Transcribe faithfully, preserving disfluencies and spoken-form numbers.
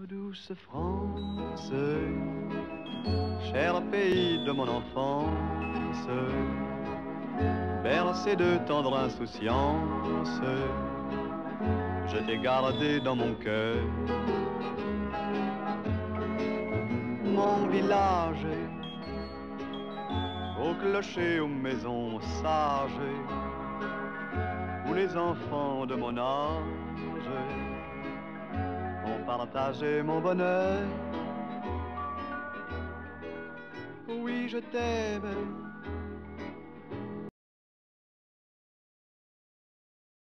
Douce France, cher pays de mon enfance, bercé de tendre insouciance, je t'ai gardé dans mon cœur. Mon village, au clocher, aux maisons sages, où les enfants de mon âge ont partagé mon bonheur. Oui, je t'aime,